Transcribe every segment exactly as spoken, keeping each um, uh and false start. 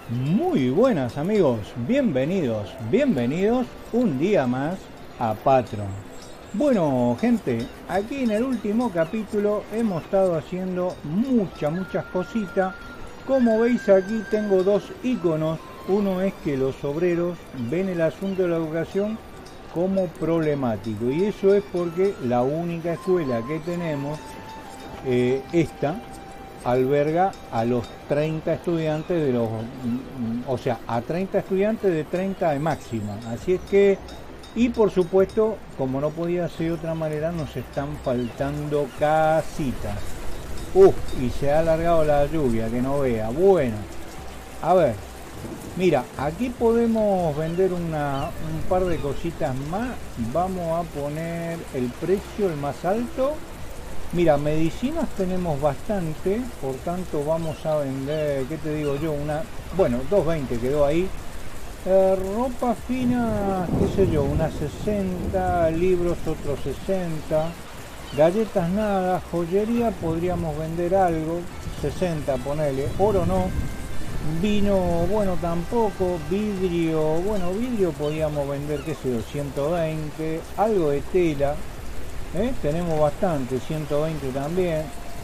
Muy buenas amigos, bienvenidos, bienvenidos un día más a Patreon. Bueno gente, aquí en el último capítulo hemos estado haciendo muchas, muchas cositas. Como veis aquí tengo dos iconos. Uno es que los obreros ven el asunto de la educación como problemático. Y eso es porque la única escuela que tenemos, eh, esta, alberga a los treinta estudiantes de los, o sea, a treinta estudiantes de treinta de máxima. Así es que, y por supuesto, como no podía ser de otra manera, nos están faltando casitas. Uf, y se ha alargado la lluvia, que no vea. Bueno, a ver, mira, aquí podemos vender una, un par de cositas más. Vamos a poner el precio el más alto. Mira, medicinas tenemos bastante, por tanto vamos a vender, ¿qué te digo yo? Una, bueno, dos veinte quedó ahí. Eh, ropa fina, qué sé yo, unas sesenta, libros otros sesenta, galletas nada, joyería podríamos vender algo, sesenta ponele, oro no, vino, bueno tampoco, vidrio, bueno vidrio podríamos vender, qué sé yo, ciento veinte, algo de tela. ¿Eh? Tenemos bastante, ciento veinte también,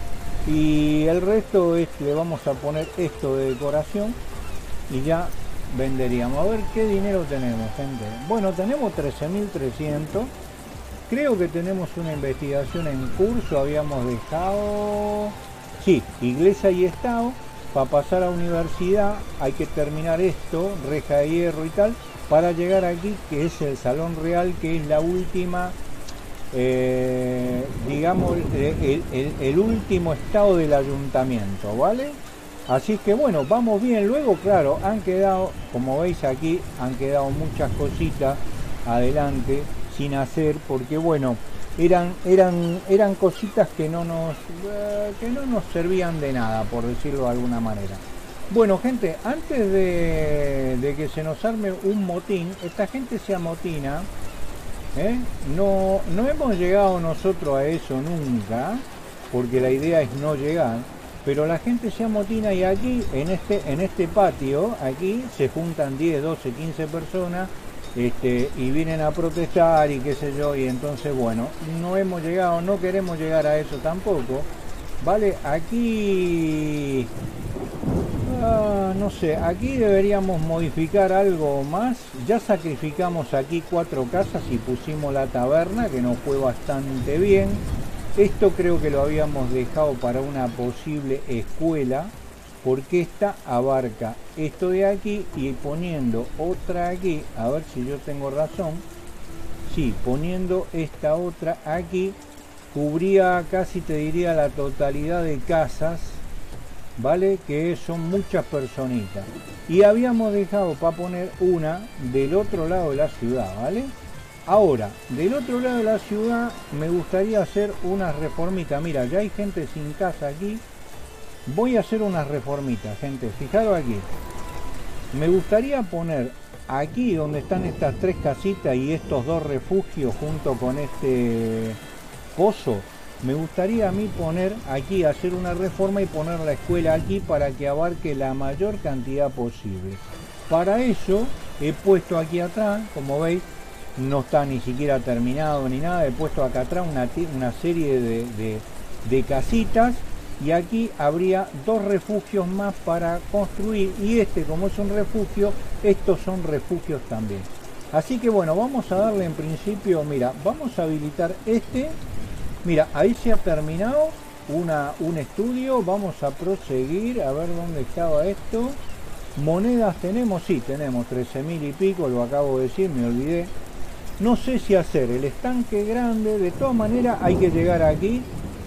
y el resto es, le vamos a poner esto de decoración y ya venderíamos. A ver qué dinero tenemos, gente. Bueno, tenemos trece mil trescientos. Creo que tenemos una investigación en curso. Habíamos dejado, sí, iglesia y estado. Para pasar a universidad hay que terminar esto, reja de hierro y tal, para llegar aquí, que es el salón real, que es la última, Eh, digamos, el, el, el último estado del ayuntamiento, ¿vale? Así que bueno, vamos bien. Luego, claro, han quedado, como veis aquí, han quedado muchas cositas adelante sin hacer, porque bueno, eran, eran, eran cositas que no nos, eh, que no nos servían de nada, por decirlo de alguna manera. Bueno, gente, antes de, de que se nos arme un motín, esta gente se amotina. ¿Eh? No, no hemos llegado nosotros a eso nunca, porque la idea es no llegar, pero la gente se amotina y aquí, en este, en este patio, aquí se juntan diez, doce, quince personas, este, y vienen a protestar y qué sé yo, y entonces bueno, no hemos llegado, no queremos llegar a eso tampoco, ¿vale? Aquí... Ah, no sé, aquí deberíamos modificar algo más. Ya sacrificamos aquí cuatro casas y pusimos la taberna, que nos fue bastante bien. Esto creo que lo habíamos dejado para una posible escuela, porque esta abarca esto de aquí, y poniendo otra aquí, a ver si yo tengo razón, sí, poniendo esta otra aquí, cubría casi, te diría, la totalidad de casas, ¿vale? Que son muchas personitas, y habíamos dejado para poner una del otro lado de la ciudad, ¿vale? Ahora, del otro lado de la ciudad me gustaría hacer unas reformitas. Mira, ya hay gente sin casa aquí. Voy a hacer unas reformitas, gente. Fijaros aquí. Me gustaría poner aquí donde están estas tres casitas y estos dos refugios junto con este pozo. Me gustaría a mí poner aquí, hacer una reforma y poner la escuela aquí para que abarque la mayor cantidad posible. Para eso he puesto aquí atrás, como veis, no está ni siquiera terminado ni nada, he puesto acá atrás una, una serie de, de, de casitas, y aquí habría dos refugios más para construir, y este, como es un refugio, estos son refugios también. Así que bueno, vamos a darle en principio, mira, vamos a habilitar este. Mira, ahí se ha terminado una, un estudio. Vamos a proseguir, a ver dónde estaba esto. Monedas tenemos, sí, tenemos trece mil y pico, lo acabo de decir, me olvidé. No sé si hacer el estanque grande, de todas maneras hay que llegar aquí.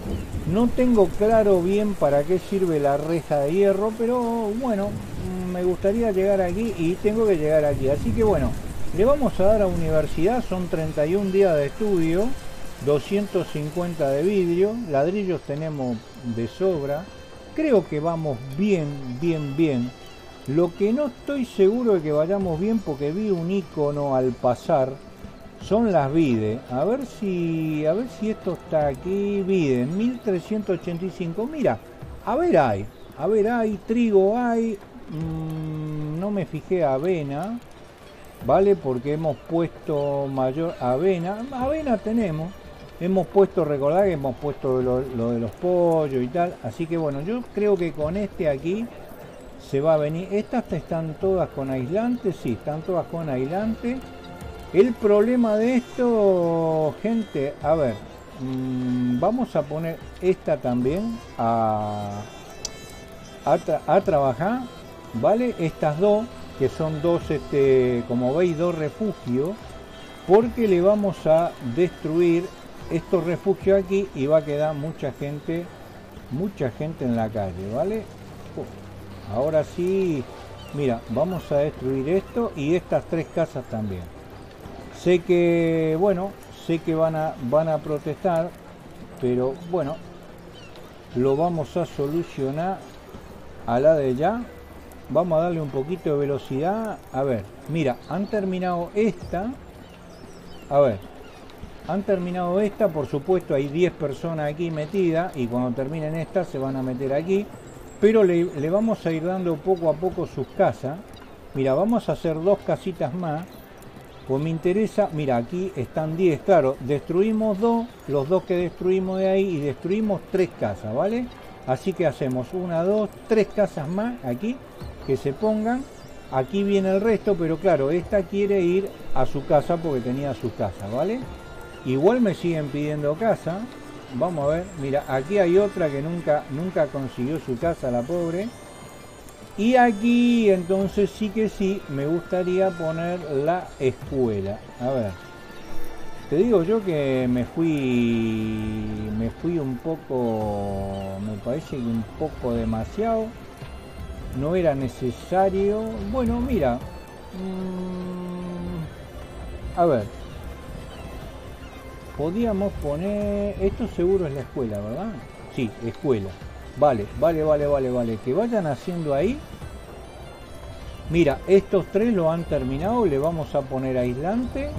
No tengo claro bien para qué sirve la reja de hierro, pero bueno, me gustaría llegar aquí y tengo que llegar aquí. Así que bueno, le vamos a dar a universidad, son treinta y un días de estudio. doscientos cincuenta de vidrio, ladrillos tenemos de sobra. Creo que vamos bien, bien, bien. Lo que no estoy seguro de que vayamos bien, porque vi un icono al pasar, son las vides. A ver si, a ver si esto está aquí. Vide, mil trescientos ochenta y cinco. Mira, a ver hay, a ver hay, trigo hay, mmm, no me fijé avena, ¿vale? Porque hemos puesto mayor avena, avena tenemos, hemos puesto, recordad que hemos puesto lo, lo de los pollos y tal, así que bueno, yo creo que con este aquí se va a venir. Estas están todas con aislante, sí, están todas con aislante. El problema de esto, gente, a ver, mmm, vamos a poner esta también a, a, tra a trabajar, ¿vale? Estas dos, que son dos, este, como veis, dos refugios, porque le vamos a destruir estos refugios aquí y va a quedar mucha gente, mucha gente en la calle, ¿vale? Uh, ahora sí, mira, vamos a destruir esto y estas tres casas también. Sé que, bueno, sé que van a, van a protestar, pero bueno, lo vamos a solucionar a la de ya. Vamos a darle un poquito de velocidad. A ver, mira, han terminado esta. A ver, han terminado esta. Por supuesto hay diez personas aquí metidas y cuando terminen esta se van a meter aquí. Pero le, le vamos a ir dando poco a poco sus casas. Mira, vamos a hacer dos casitas más. Pues me interesa, mira, aquí están diez, claro, destruimos dos, los dos que destruimos de ahí y destruimos tres casas, ¿vale? Así que hacemos una, dos, tres casas más aquí que se pongan. Aquí viene el resto, pero claro, esta quiere ir a su casa porque tenía su casa, ¿vale? Igual me siguen pidiendo casa. Vamos a ver, mira, aquí hay otra que nunca, nunca consiguió su casa, la pobre. Y aquí entonces sí que sí me gustaría poner la escuela. A ver, te digo yo que me fui me fui un poco, me parece que un poco demasiado, no era necesario. Bueno, mira, mmm, a ver, podíamos poner, esto seguro es la escuela, ¿verdad? Sí, escuela. Vale, vale, vale, vale, vale. Que vayan haciendo ahí. Mira, estos tres lo han terminado. Le vamos a poner aislante.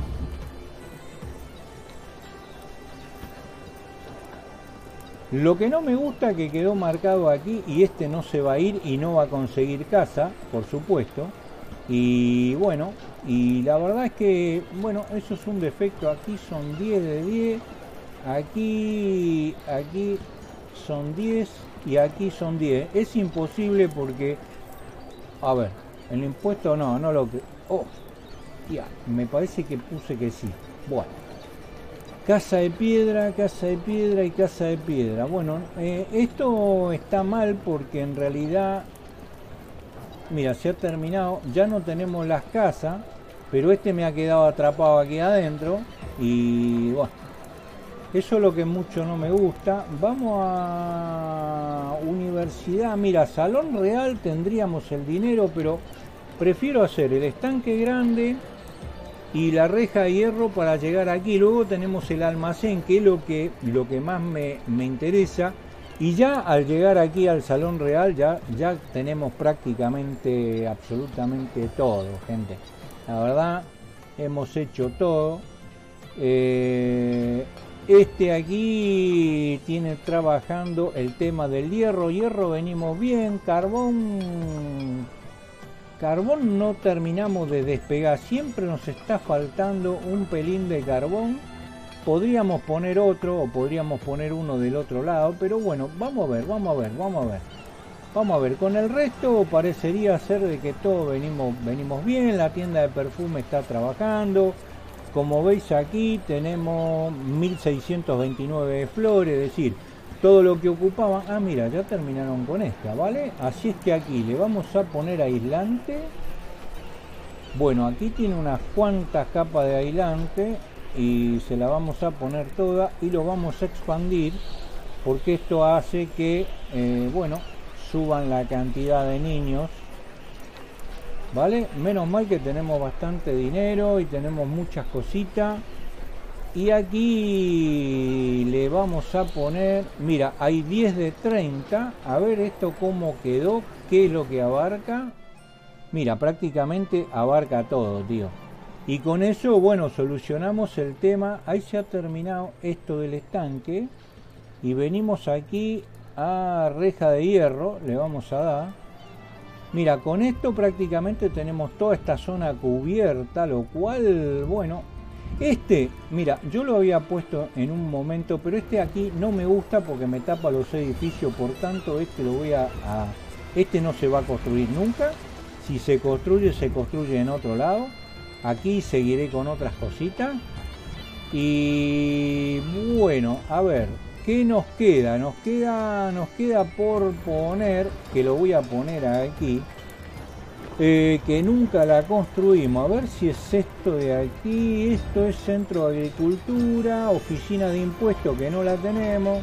Lo que no me gusta que quedó marcado aquí, y este no se va a ir y no va a conseguir casa, por supuesto. Y bueno, y la verdad es que, bueno, eso es un defecto. Aquí son diez de diez. Aquí, aquí son diez. Y aquí son diez. Es imposible porque, a ver, el impuesto no, no lo que... Oh, ya, me parece que puse que sí. Bueno, casa de piedra, casa de piedra y casa de piedra. Bueno, eh, esto está mal porque en realidad, mira, se ha terminado. Ya no tenemos las casas, pero este me ha quedado atrapado aquí adentro. Y bueno, eso es lo que mucho no me gusta. Vamos a universidad. Mira, salón real tendríamos el dinero, pero prefiero hacer el estanque grande y la reja de hierro para llegar aquí. Luego tenemos el almacén, que es lo que, lo que más me, me interesa. Y ya al llegar aquí al salón real ya, ya tenemos prácticamente, absolutamente todo, gente. La verdad, hemos hecho todo. Eh... Este aquí tiene trabajando el tema del hierro. Hierro venimos bien. Carbón. Carbón no terminamos de despegar. Siempre nos está faltando un pelín de carbón. Podríamos poner otro o podríamos poner uno del otro lado. Pero bueno, vamos a ver, vamos a ver, vamos a ver. Vamos a ver, con el resto parecería ser de que todo venimos, venimos bien. La tienda de perfume está trabajando. Como veis aquí tenemos mil seiscientos veintinueve flores, es decir, todo lo que ocupaban. Ah, mira, ya terminaron con esta, ¿vale? Así es que aquí le vamos a poner aislante. Bueno, aquí tiene unas cuantas capas de aislante y se la vamos a poner toda y lo vamos a expandir porque esto hace que, eh, bueno, suban la cantidad de niños. Vale, menos mal que tenemos bastante dinero y tenemos muchas cositas. Y aquí le vamos a poner, mira, hay diez de treinta. A ver esto cómo quedó, qué es lo que abarca. Mira, prácticamente abarca todo, tío. Y con eso, bueno, solucionamos el tema. Ahí se ha terminado esto del estanque. Y venimos aquí a reja de hierro, le vamos a dar. Mira, con esto prácticamente tenemos toda esta zona cubierta, lo cual, bueno, este, mira, yo lo había puesto en un momento, pero este aquí no me gusta porque me tapa los edificios, por tanto este lo voy a, a este no se va a construir nunca. Si se construye, se construye en otro lado. Aquí seguiré con otras cositas. Y bueno, a ver, ¿qué nos queda? Nos queda, nos queda por poner, que lo voy a poner aquí, eh, que nunca la construimos. A ver si es esto de aquí. Esto es Centro de Agricultura, Oficina de Impuestos, que no la tenemos.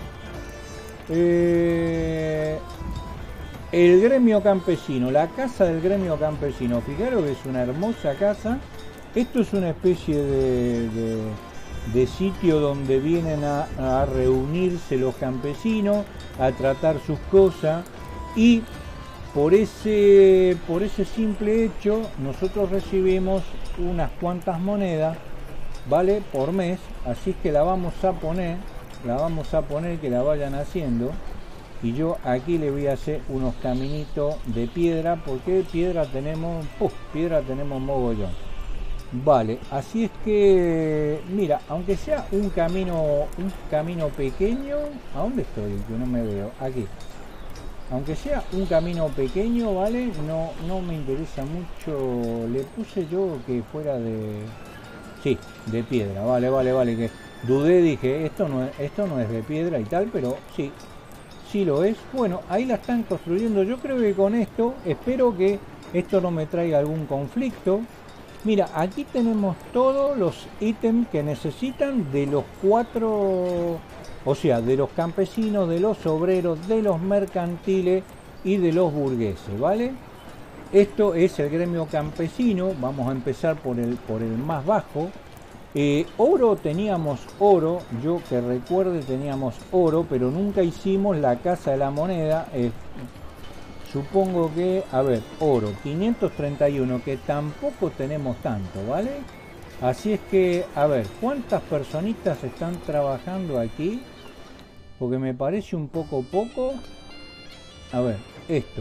Eh, el Gremio Campesino, la casa del Gremio Campesino. Fijaros que es una hermosa casa. Esto es una especie de... de de sitio donde vienen a, a reunirse los campesinos, a tratar sus cosas, y por ese, por ese simple hecho nosotros recibimos unas cuantas monedas, ¿vale? Por mes, así que la vamos a poner, la vamos a poner que la vayan haciendo, y yo aquí le voy a hacer unos caminitos de piedra, porque piedra tenemos, ¡puf! Piedra tenemos mogollón. Vale, así es que, mira, aunque sea un camino, un camino pequeño, ¿a dónde estoy? Que no me veo, aquí. Aunque sea un camino pequeño, ¿vale? No, no me interesa mucho. Le puse yo que fuera de, sí, de piedra, vale, vale, vale. Que dudé, dije, esto no, es, esto no es de piedra y tal, pero sí, sí lo es. Bueno, ahí la están construyendo. Yo creo que con esto, espero que esto no me traiga algún conflicto. Mira, aquí tenemos todos los ítems que necesitan de los cuatro, o sea, de los campesinos, de los obreros, de los mercantiles y de los burgueses, ¿vale? Esto es el gremio campesino. Vamos a empezar por el, por el más bajo. Eh, oro, teníamos oro, yo que recuerde teníamos oro, pero nunca hicimos la casa de la moneda. Eh, Supongo que, a ver, oro, quinientos treinta y uno, que tampoco tenemos tanto, ¿vale? Así es que, a ver, ¿cuántas personitas están trabajando aquí? Porque me parece un poco poco. A ver, esto.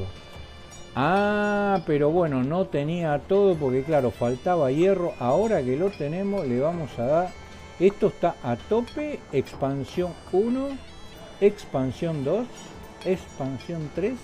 Ah, pero bueno, no tenía todo porque, claro, faltaba hierro. Ahora que lo tenemos, le vamos a dar... Esto está a tope, expansión uno, expansión dos, expansión tres...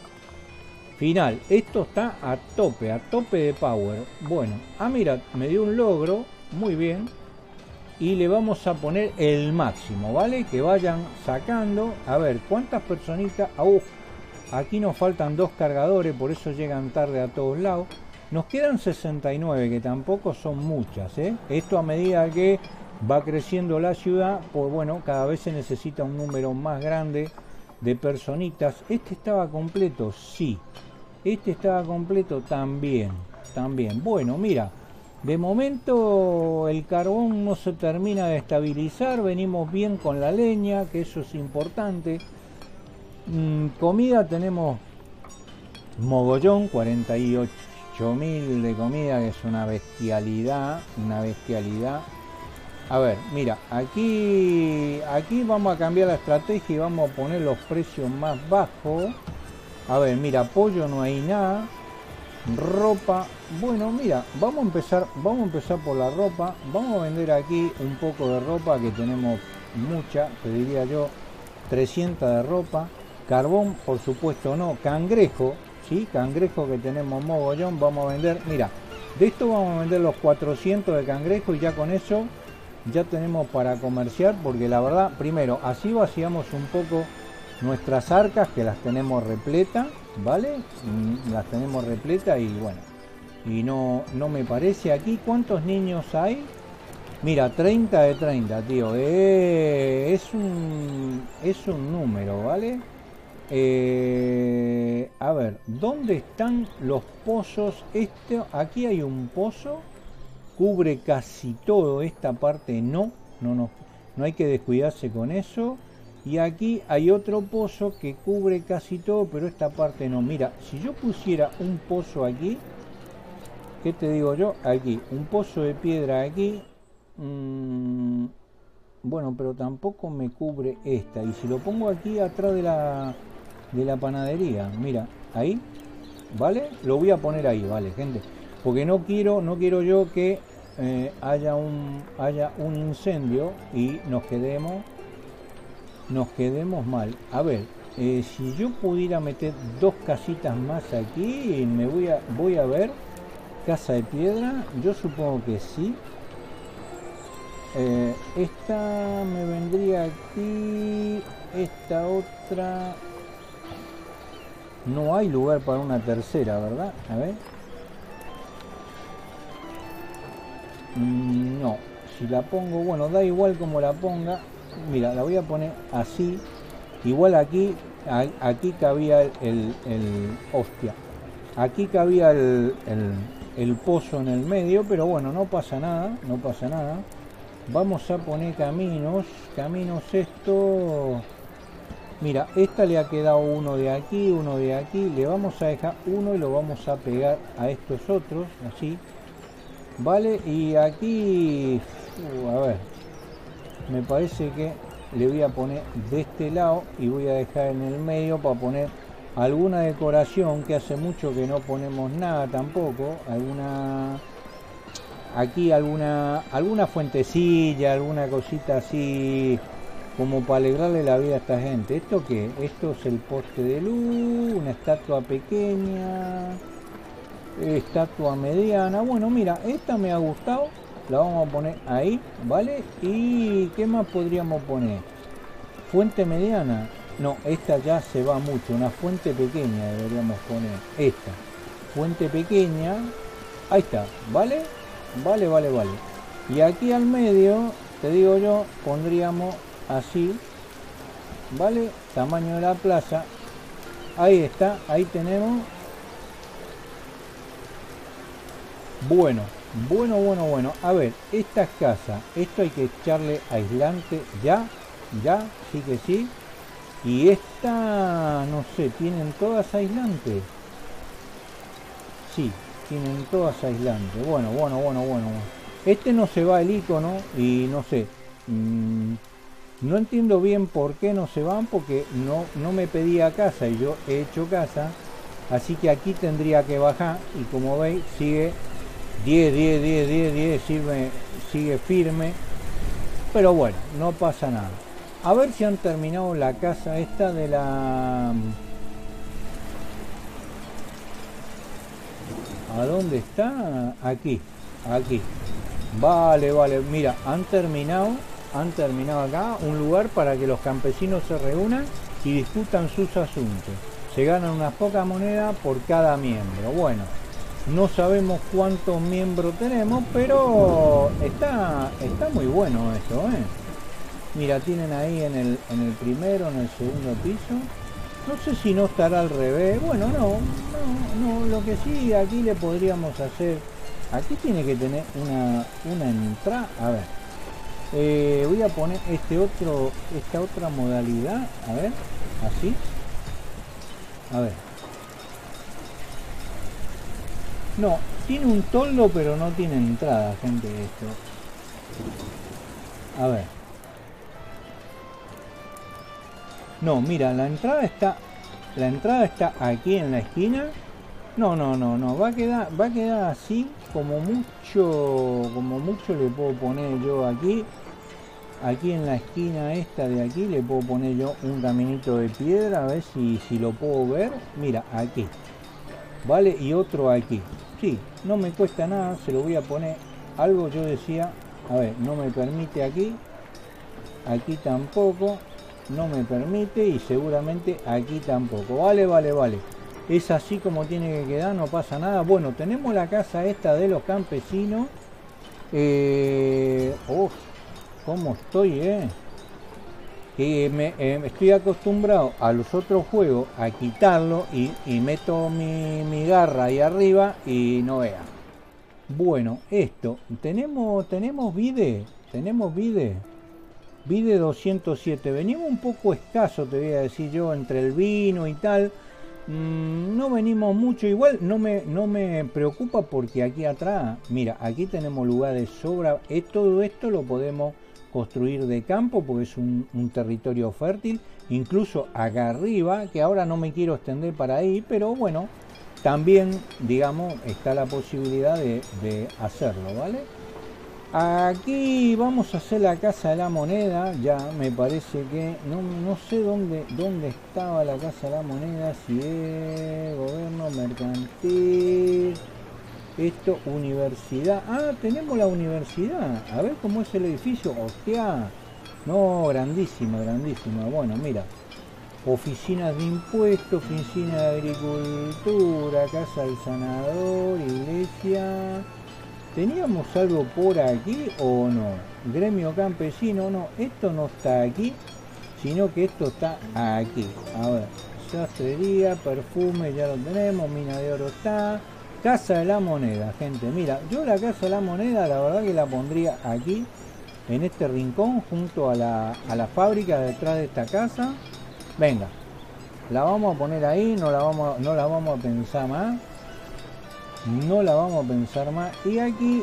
Final, esto está a tope, a tope de power. Bueno, ah mira, me dio un logro, muy bien. Y le vamos a poner el máximo, ¿vale? Que vayan sacando. A ver, ¿cuántas personitas? Ah, uf, aquí nos faltan dos cargadores, por eso llegan tarde a todos lados. Nos quedan sesenta y nueve, que tampoco son muchas, ¿eh? Esto a medida que va creciendo la ciudad, pues bueno, cada vez se necesita un número más grande de personitas. ¿Este estaba completo? Sí. Este estaba completo también, también. Bueno, mira, de momento el carbón no se termina de estabilizar, venimos bien con la leña, que eso es importante. Mm, comida tenemos mogollón, cuarenta y ocho mil de comida, que es una bestialidad, una bestialidad. A ver, mira, aquí, aquí vamos a cambiar la estrategia y vamos a poner los precios más bajos. A ver, mira, pollo no hay nada. Ropa, bueno, mira, vamos a empezar, vamos a empezar por la ropa. Vamos a vender aquí un poco de ropa, que tenemos mucha, te diría yo, trescientos de ropa. Carbón, por supuesto no. Cangrejo, sí, cangrejo que tenemos mogollón, vamos a vender. Mira, de esto vamos a vender los cuatrocientos de cangrejo y ya con eso ya tenemos para comerciar, porque la verdad, primero, así vaciamos un poco nuestras arcas, que las tenemos repletas, ¿vale? Las tenemos repletas y bueno, y no, no me parece. Aquí, ¿cuántos niños hay? Mira, treinta de treinta, tío. Eh, es un es un número, ¿vale? Eh, a ver, ¿dónde están los pozos? Este, aquí hay un pozo, cubre casi todo, esta parte no, no, no, no hay que descuidarse con eso. Y aquí hay otro pozo que cubre casi todo, pero esta parte no. Mira, si yo pusiera un pozo aquí, ¿qué te digo yo? Aquí, un pozo de piedra aquí. Mmm, bueno, pero tampoco me cubre esta. Y si lo pongo aquí atrás de la, de la panadería, mira, ahí. ¿vale? Lo voy a poner ahí, ¿vale, gente? Porque no quiero, no quiero yo que eh, haya un haya un incendio y nos quedemos nos quedemos mal. A ver, eh, si yo pudiera meter dos casitas más aquí, me voy a voy a ver casa de piedra. Yo supongo que sí. Eh, esta me vendría aquí, esta otra. No hay lugar para una tercera, ¿verdad? A ver. Mm, no, si la pongo, bueno, da igual como la ponga. Mira, la voy a poner así. Igual aquí, a, aquí cabía el, el, el hostia. Aquí cabía el, el, el pozo en el medio, pero bueno, no pasa nada, no pasa nada. Vamos a poner caminos, caminos esto. Mira, esta le ha quedado uno de aquí, uno de aquí. Le vamos a dejar uno y lo vamos a pegar a estos otros, así. Vale, y aquí, uh, a ver, me parece que le voy a poner de este lado y voy a dejar en el medio para poner alguna decoración, que hace mucho que no ponemos nada tampoco. Alguna, aquí alguna, alguna fuentecilla, alguna cosita así, como para alegrarle la vida a esta gente. ¿Esto qué? Esto es el poste de luz, una estatua pequeña, estatua mediana. Bueno, mira, esta me ha gustado, la vamos a poner ahí, ¿vale? ¿Y qué más podríamos poner? Fuente mediana. No, esta ya se va mucho. Una fuente pequeña deberíamos poner. Esta. Fuente pequeña. Ahí está, ¿vale? Vale, vale, vale. Y aquí al medio, te digo yo, pondríamos así, ¿vale? Tamaño de la plaza. Ahí está, ahí tenemos. Bueno, bueno, bueno, bueno. A ver, estas casas, esto hay que echarle aislante ya, ya, sí que sí. Y esta, no sé, ¿tienen todas aislantes? Sí, tienen todas aislantes. Bueno, bueno, bueno, bueno. Este no se va el icono y no sé. Mmm, no entiendo bien por qué no se van, porque no, no me pedía casa y yo he hecho casa. Así que aquí tendría que bajar y como veis sigue diez, diez, diez, diez, diez, sigue, sigue firme. Pero bueno, no pasa nada. A ver si han terminado la casa esta de la... ¿A dónde está? Aquí, aquí. Vale, vale, mira, han terminado, han terminado acá un lugar para que los campesinos se reúnan y discutan sus asuntos. Se ganan unas pocas monedas por cada miembro. Bueno, no sabemos cuántos miembros tenemos, pero está, está muy bueno esto, ¿eh? Mira, tienen ahí en el, en el primero, en el segundo piso. No sé si no estará al revés. Bueno, no, no, no. Lo que sí aquí le podríamos hacer. Aquí tiene que tener una, una entrada. A ver. Eh, voy a poner este otro, esta otra modalidad. A ver, así. A ver. No, tiene un toldo, pero no tiene entrada, gente, esto. A ver. No, mira, la entrada está, la entrada está aquí en la esquina. No, no, no, no, va a quedar, va a quedar así, como mucho, como mucho le puedo poner yo aquí, aquí en la esquina esta de aquí le puedo poner yo un caminito de piedra, a ver si, si lo puedo ver. Mira, aquí, vale, y otro aquí. Sí, no me cuesta nada, se lo voy a poner. Algo yo decía, a ver, no me permite aquí, aquí tampoco. No me permite y seguramente aquí tampoco. Vale, vale, vale. Es así como tiene que quedar, no pasa nada. Bueno, tenemos la casa esta de los campesinos. Eh, uf, ¿cómo estoy, eh? Que me, eh, estoy acostumbrado a los otros juegos a quitarlo y, y meto mi, mi garra ahí arriba y no vea. Bueno, esto, tenemos, tenemos vide, tenemos vide. Vide doscientos siete, venimos un poco escaso, te voy a decir yo, entre el vino y tal. Mmm, no venimos mucho, igual no me, no me preocupa porque aquí atrás, mira, aquí tenemos lugar de sobra. Eh, todo esto lo podemos construir de campo porque es un, un territorio fértil. Incluso acá arriba, que ahora no me quiero extender para ahí, pero bueno, también, digamos, está la posibilidad de, de hacerlo, ¿vale? Aquí vamos a hacer la Casa de la Moneda. Ya me parece que no, no sé dónde, dónde estaba la Casa de la Moneda, si es gobierno mercantil, esto, universidad. Ah, tenemos la universidad. A ver cómo es el edificio. Hostia, no, grandísima, grandísima. Bueno, mira, oficinas de impuestos, oficina de agricultura, casa del sanador, iglesia. ¿Teníamos algo por aquí o no? Gremio campesino, no, esto no está aquí, sino que esto está aquí. A ver, sastrería, perfume, ya lo tenemos, mina de oro está. Casa de la Moneda, gente, mira, yo la Casa de la Moneda la verdad que la pondría aquí, en este rincón, junto a la, a la fábrica detrás de esta casa. Venga, la vamos a poner ahí, no la vamos, no la vamos a pensar más. No la vamos a pensar más. Y aquí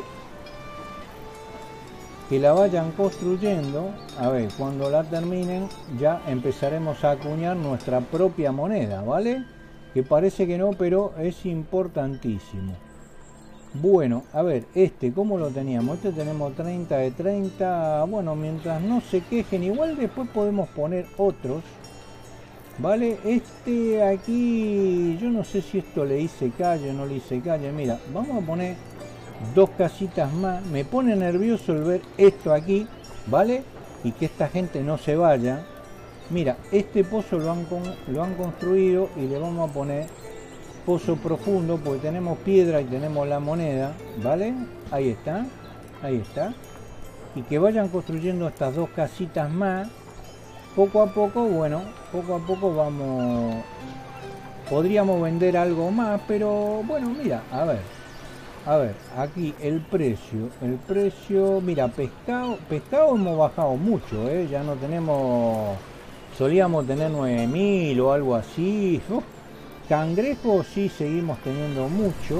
que la vayan construyendo. A ver, cuando la terminen ya empezaremos a acuñar nuestra propia moneda, ¿vale? Que parece que no, pero es importantísimo. Bueno, a ver, este, ¿cómo lo teníamos? Este tenemos treinta de treinta. Bueno, mientras no se quejen, igual después podemos poner otros. Vale, este aquí, yo no sé si esto le hice calle o no le hice calle. Mira, vamos a poner dos casitas más. Me pone nervioso el ver esto aquí, ¿vale? Y que esta gente no se vaya. Mira, este pozo lo han, con, lo han construido y le vamos a poner pozo profundo porque tenemos piedra y tenemos la moneda, ¿vale? Ahí está, ahí está. Y que vayan construyendo estas dos casitas más. Poco a poco, bueno, poco a poco vamos, podríamos vender algo más, pero bueno, mira, a ver, a ver, aquí el precio, el precio, mira, pescado, pescado hemos bajado mucho, ¿eh? Ya no tenemos, solíamos tener nueve mil o algo así. Uf, cangrejo sí seguimos teniendo mucho,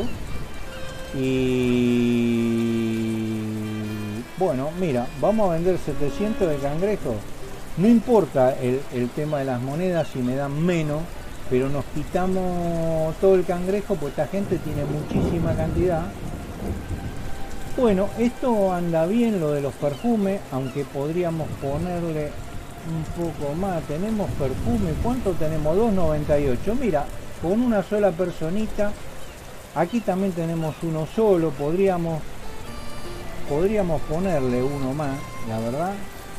y bueno, mira, vamos a vender setecientos de cangrejo. No importa el, el tema de las monedas si me dan menos, pero nos quitamos todo el cangrejo, pues esta gente tiene muchísima cantidad. Bueno, esto anda bien, lo de los perfumes, aunque podríamos ponerle un poco más. Tenemos perfume, ¿cuánto tenemos? dos noventa y ocho. Mira, con una sola personita. Aquí también tenemos uno solo, podríamos, podríamos ponerle uno más, la verdad.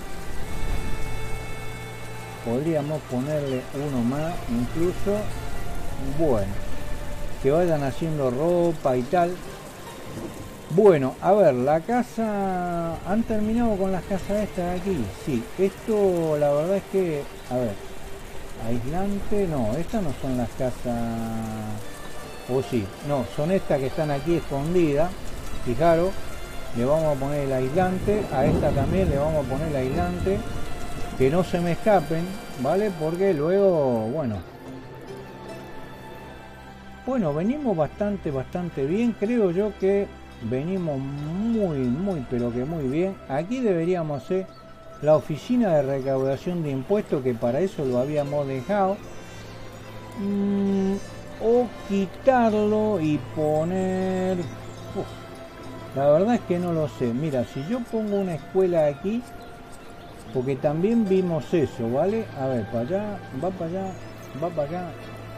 Podríamos ponerle uno más incluso. Bueno, que vayan haciendo ropa y tal. Bueno, a ver, la casa, ¿han terminado con las casas estas de aquí? Sí, esto la verdad es que, a ver, aislante, no, estas no son las casas, o sí, no, son estas que están aquí escondidas. Fijaros, le vamos a poner el aislante, a esta también le vamos a poner el aislante. Que no se me escapen, ¿vale? Porque luego, bueno. Bueno, venimos bastante, bastante bien. Creo yo que venimos muy, muy, pero que muy bien. Aquí deberíamos hacer la oficina de recaudación de impuestos, que para eso lo habíamos dejado. Mm, o quitarlo y poner... Uf, la verdad es que no lo sé. Mira, si yo pongo una escuela aquí... Porque también vimos eso, ¿vale? A ver, para allá, va para allá, va para acá.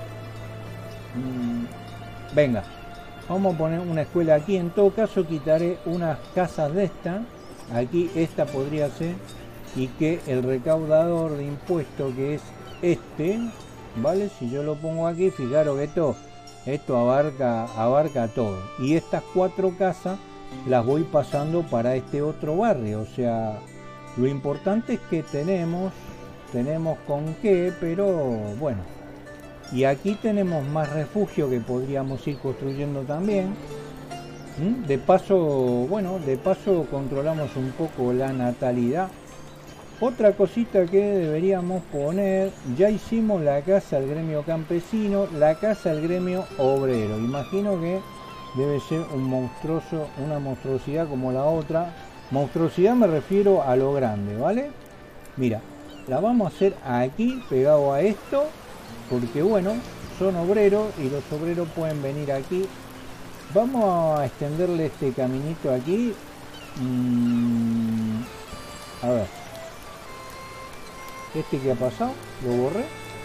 Mm, venga, vamos a poner una escuela aquí. En todo caso quitaré unas casas de esta. Aquí esta podría ser. Y que el recaudador de impuestos, que es este, ¿vale? Si yo lo pongo aquí, fijaros que esto, esto abarca, abarca todo. Y estas cuatro casas las voy pasando para este otro barrio, o sea... Lo importante es que tenemos, tenemos con qué, pero bueno. Y aquí tenemos más refugio que podríamos ir construyendo también. ¿Mm? De paso, bueno, de paso controlamos un poco la natalidad. Otra cosita que deberíamos poner, ya hicimos la casa del gremio campesino, la casa del gremio obrero. Imagino que debe ser un monstruoso, una monstruosidad como la otra. Monstruosidad me refiero a lo grande, ¿vale? Mira, la vamos a hacer aquí, pegado a esto, porque bueno, son obreros y los obreros pueden venir aquí. Vamos a extenderle este caminito aquí. Mm, a ver. Este que ha pasado, lo borré.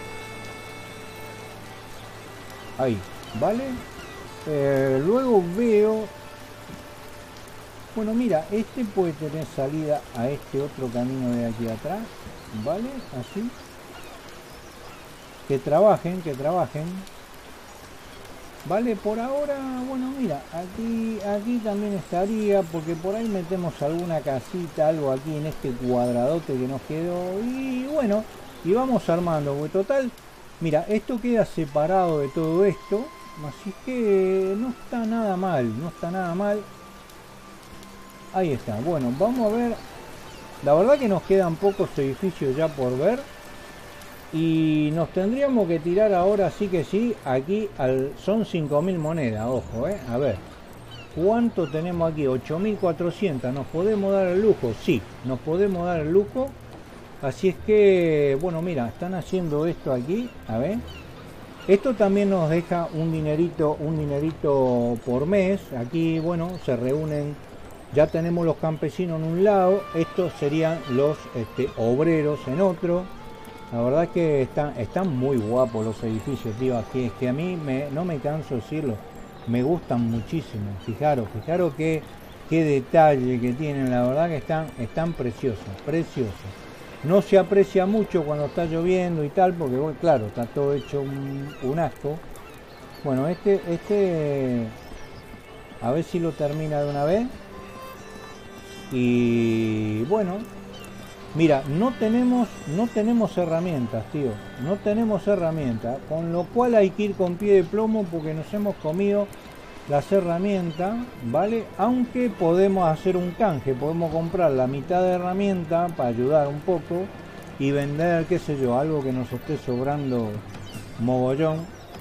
Ahí, ¿vale? Eh, luego veo... Bueno, mira, este puede tener salida a este otro camino de aquí atrás, ¿vale? Así. Que trabajen, que trabajen. Vale, por ahora, bueno, mira, aquí aquí también estaría, porque por ahí metemos alguna casita, algo aquí en este cuadradote que nos quedó. Y bueno, y vamos armando, porque total, mira, esto queda separado de todo esto, así que no está nada mal, no está nada mal. Ahí está, bueno, vamos a ver. La verdad que nos quedan pocos edificios ya por ver. Y nos tendríamos que tirar ahora sí que sí. Aquí al, son cinco mil monedas, ojo, eh. A ver, ¿cuánto tenemos aquí? ocho mil cuatrocientos. ¿Nos podemos dar el lujo? Sí, nos podemos dar el lujo. Así es que, bueno, mira, están haciendo esto aquí. A ver. Esto también nos deja un dinerito, un dinerito por mes. Aquí, bueno, se reúnen. Ya tenemos los campesinos en un lado, estos serían los este, obreros en otro. La verdad es que están, están muy guapos los edificios, tío. Aquí es que a mí me, no me canso de decirlo, me gustan muchísimo. Fijaros, fijaros qué, qué detalle que tienen, la verdad que están, están preciosos, preciosos. No se aprecia mucho cuando está lloviendo y tal, porque bueno, claro, está todo hecho un, un asco. Bueno, este, este, a ver si lo termina de una vez. Y bueno, mira, no tenemos no tenemos herramientas, tío, no tenemos herramientas, con lo cual hay que ir con pie de plomo porque nos hemos comido las herramientas, ¿vale? Aunque podemos hacer un canje, podemos comprar la mitad de herramienta para ayudar un poco y vender, qué sé yo, algo que nos esté sobrando mogollón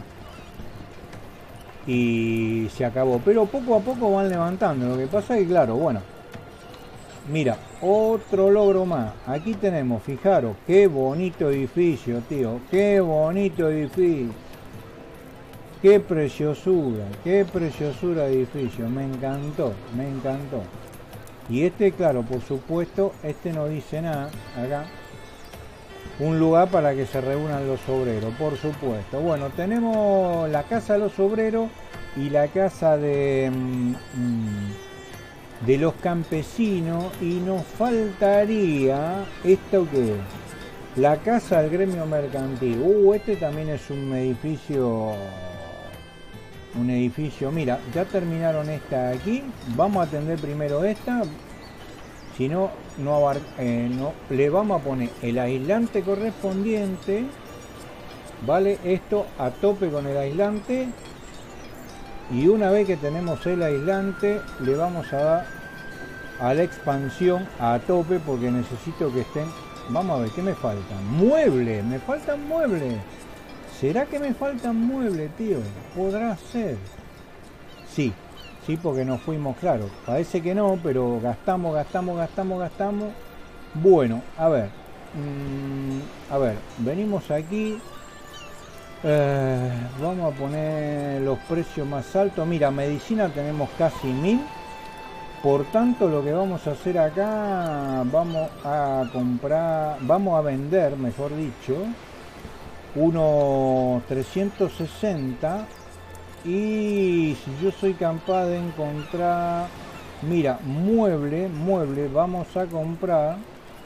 y se acabó. Pero poco a poco van levantando, lo que pasa es que claro, bueno, mira, otro logro más. Aquí tenemos, fijaros, qué bonito edificio, tío. Qué bonito edificio. Qué preciosura, qué preciosura de edificio. Me encantó, me encantó. Y este, claro, por supuesto, este no dice nada. Acá. Un lugar para que se reúnan los obreros, por supuesto. Bueno, tenemos la casa de los obreros y la casa de... Mmm, de los campesinos, y nos faltaría esto que es la casa del gremio mercantil. Uh, este también es un edificio, un edificio, mira, ya terminaron esta aquí, vamos a atender primero esta, si no, no, abar eh, no le vamos a poner el aislante correspondiente, vale, esto a tope con el aislante. Y una vez que tenemos el aislante, le vamos a dar a la expansión a tope porque necesito que estén... Vamos a ver, ¿qué me faltan? ¡Muebles! ¡Me faltan muebles! ¿Será que me faltan muebles, tío? ¿Podrá ser? Sí, sí, porque nos fuimos, claro. Parece que no, pero gastamos, gastamos, gastamos, gastamos. Bueno, a ver. Mmm, a ver, venimos aquí... Eh, vamos a poner los precios más altos. Mira, medicina tenemos casi mil. Por tanto, lo que vamos a hacer acá, vamos a comprar, vamos a vender, mejor dicho, unos trescientos sesenta. Y si yo soy capaz de encontrar, mira, mueble, mueble, vamos a comprar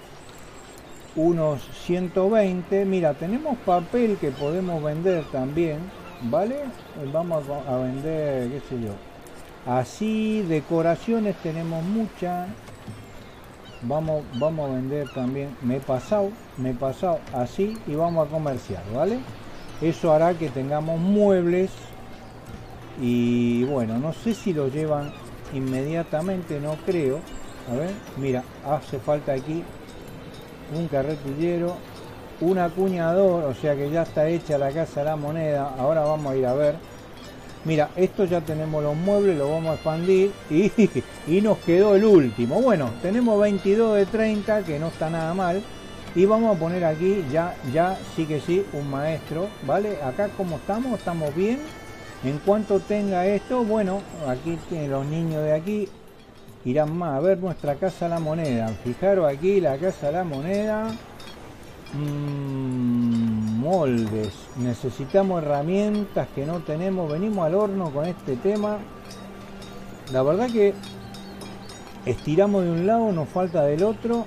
unos ciento veinte. Mira, tenemos papel que podemos vender también, ¿vale? Vamos a vender, qué sé yo, así, decoraciones tenemos muchas. Vamos, vamos a vender también, me he pasado, me he pasado así, y vamos a comerciar, ¿vale? Eso hará que tengamos muebles. Y bueno, no sé si lo llevan inmediatamente, no creo. A ver, mira, hace falta aquí un carretillero, un acuñador, o sea que ya está hecha la casa de la moneda. Ahora vamos a ir a ver. Mira, esto ya tenemos los muebles, lo vamos a expandir y, y nos quedó el último. Bueno, tenemos veintidós de treinta, que no está nada mal. Y vamos a poner aquí ya, ya sí que sí, un maestro, ¿vale? Acá como estamos, estamos bien. En cuanto tenga esto, bueno, aquí tienen los niños de aquí, irán más a ver nuestra Casa La Moneda. Fijaros aquí la Casa La Moneda. Mm, moldes. Necesitamos herramientas que no tenemos. Venimos al horno con este tema. La verdad que estiramos de un lado, nos falta del otro.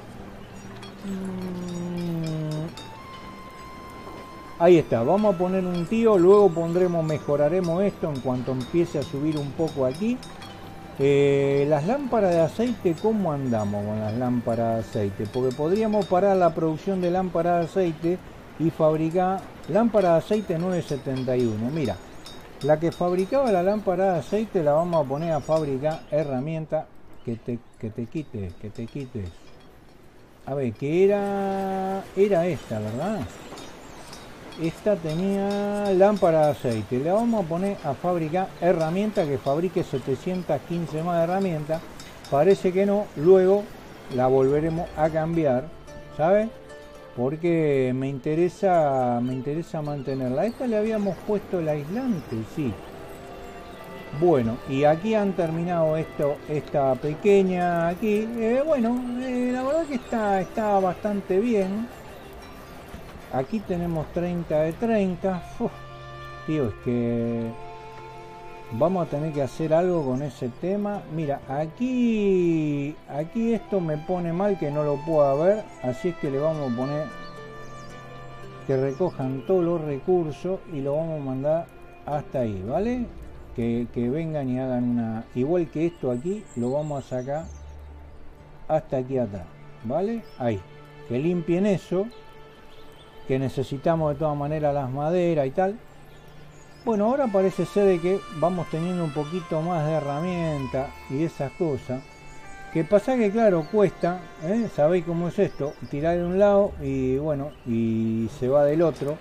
Ahí está, vamos a poner un tío, luego pondremos, mejoraremos esto en cuanto empiece a subir un poco aquí. Eh, las lámparas de aceite, ¿cómo andamos con las lámparas de aceite? Porque podríamos parar la producción de lámparas de aceite y fabricar lámparas de aceite nueve setenta y uno. Mira, la que fabricaba la lámpara de aceite la vamos a poner a fabricar herramienta que te, que te quites, que te quites. A ver, que era, era esta, ¿verdad? Esta tenía lámpara de aceite. Le vamos a poner a fabricar herramienta que fabrique setecientas quince más de herramientas. Parece que no. Luego la volveremos a cambiar, ¿sabes? Porque me interesa, me interesa mantenerla. A esta le habíamos puesto el aislante, sí. Bueno, y aquí han terminado esto, esta pequeña aquí. Eh, bueno, eh, la verdad que está, está bastante bien. Aquí tenemos treinta de treinta. Uf, tío, es que vamos a tener que hacer algo con ese tema. Mira, aquí aquí esto me pone mal que no lo pueda ver, así es que le vamos a poner que recojan todos los recursos y lo vamos a mandar hasta ahí, ¿vale? Que, que vengan y hagan una... Igual que esto aquí, lo vamos a sacar hasta aquí atrás, ¿vale? Ahí, que limpien eso, que necesitamos de todas maneras las maderas y tal. Bueno, ahora parece ser de que vamos teniendo un poquito más de herramientas y esas cosas. Que pasa que claro, cuesta, ¿eh? Sabéis cómo es esto, tirar de un lado y bueno, y se va del otro.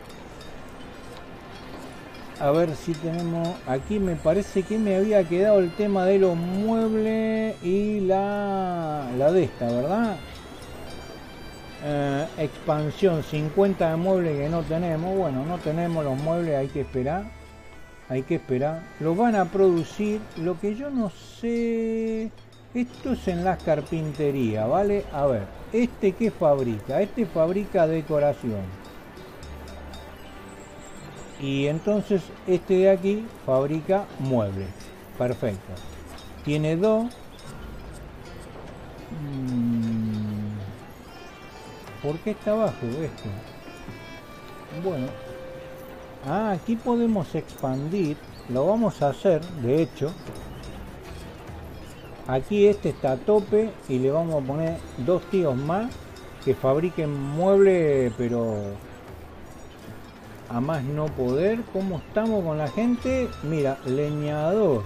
A ver si tenemos, aquí me parece que me había quedado el tema de los muebles y la, la de esta, ¿verdad? Eh, expansión, cincuenta de muebles que no tenemos. Bueno, no tenemos los muebles, hay que esperar. Hay que esperar. Los van a producir. Lo que yo no sé... Esto es en las carpinterías, ¿vale? A ver, ¿este qué fabrica? Este fabrica decoración. Y entonces este de aquí fabrica muebles. Perfecto. Tiene dos. ¿Por qué está abajo esto? Bueno. Ah, aquí podemos expandir. Lo vamos a hacer, de hecho. Aquí este está a tope y le vamos a poner dos tíos más que fabriquen muebles, pero a más no poder. ¿Cómo estamos con la gente? Mira, leñador.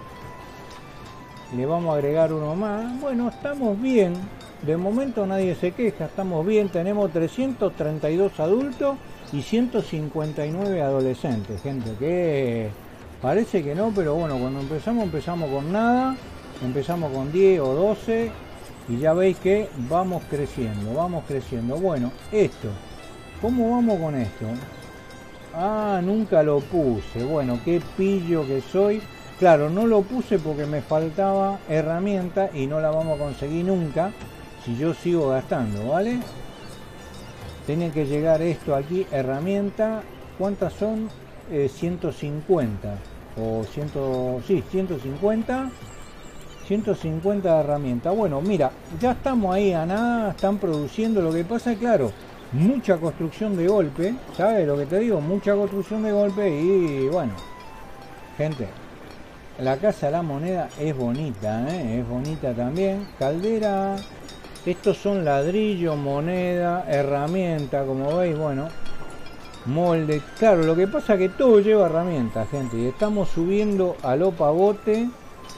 Le vamos a agregar uno más. Bueno, estamos bien. De momento nadie se queja, estamos bien. Tenemos trescientos treinta y dos adultos y ciento cincuenta y nueve adolescentes. Gente que parece que no, pero bueno, cuando empezamos, empezamos con nada. Empezamos con diez o doce y ya veis que vamos creciendo, vamos creciendo. Bueno, esto, ¿cómo vamos con esto? Ah, nunca lo puse. Bueno, qué pillo que soy. Claro, no lo puse porque me faltaba herramienta y no la vamos a conseguir nunca si yo sigo gastando, ¿vale? Tiene que llegar esto aquí, herramienta. ¿Cuántas son? Eh, ciento cincuenta o cien, sí, ciento cincuenta. ciento cincuenta de herramientas. Bueno, mira, ya estamos ahí a nada, están produciendo. Lo que pasa es, claro, mucha construcción de golpe, ¿sabes lo que te digo? Mucha construcción de golpe y bueno, gente, la Casa La Moneda es bonita, ¿eh? Es bonita también. Caldera, estos son ladrillos, moneda, herramienta, como veis, bueno, molde. Claro, lo que pasa es que todo lleva herramientas, gente, y estamos subiendo a lo pavote.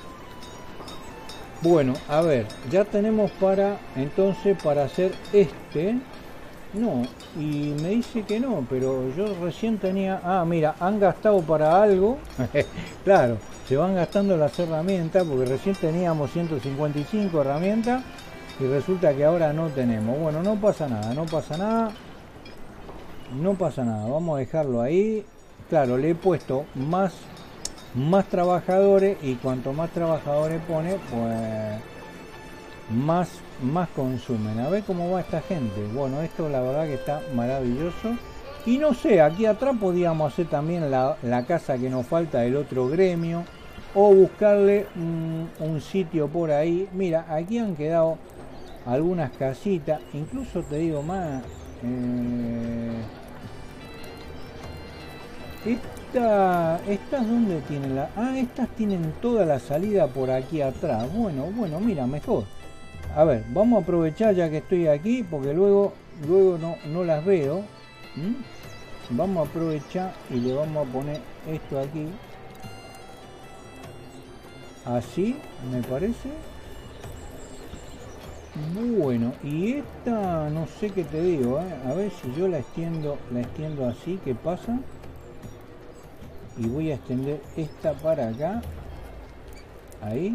Bueno, a ver, ya tenemos para, entonces, para hacer este. No, y me dice que no, pero yo recién tenía... Ah, mira, han gastado para algo. Claro, se van gastando las herramientas, porque recién teníamos ciento cincuenta y cinco herramientas. y resulta que ahora no tenemos. Bueno, no pasa nada, no pasa nada. No pasa nada, vamos a dejarlo ahí. Claro, le he puesto más, más trabajadores y cuanto más trabajadores pone, pues más, más consumen. A ver cómo va esta gente. Bueno, esto la verdad que está maravilloso. Y no sé, aquí atrás podíamos hacer también la, la casa que nos falta del otro gremio. O buscarle un, un sitio por ahí. Mira, aquí han quedado algunas casitas. Incluso te digo más. Eh, esta, estas donde tienen la. Ah, estas tienen toda la salida por aquí atrás. Bueno, bueno, mira, mejor. A ver, vamos a aprovechar ya que estoy aquí. Porque luego, luego no, no las veo. ¿Mm? Vamos a aprovechar y le vamos a poner esto aquí. Así, me parece. Bueno, y esta no sé qué te digo, ¿eh? A ver si yo la extiendo, la extiendo así, ¿qué pasa? Y voy a extender esta para acá. Ahí.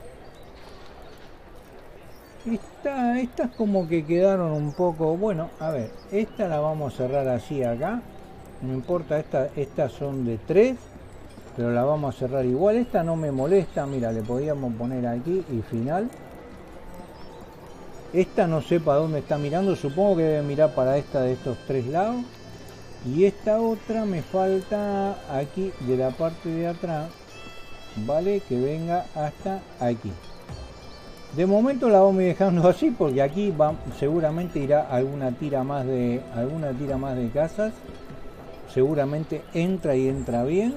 Esta, estas como que quedaron un poco. Bueno, a ver, esta la vamos a cerrar así acá. No importa, esta, estas son de tres. Pero la vamos a cerrar igual. Esta no me molesta. Mira, le podíamos poner aquí y final. Esta no sé para dónde está mirando. Supongo que debe mirar para esta de estos tres lados. Y esta otra me falta aquí de la parte de atrás. Vale, que venga hasta aquí. De momento la vamos dejando así porque aquí va, seguramente irá alguna tira más de alguna tira más de casas. Seguramente entra y entra bien.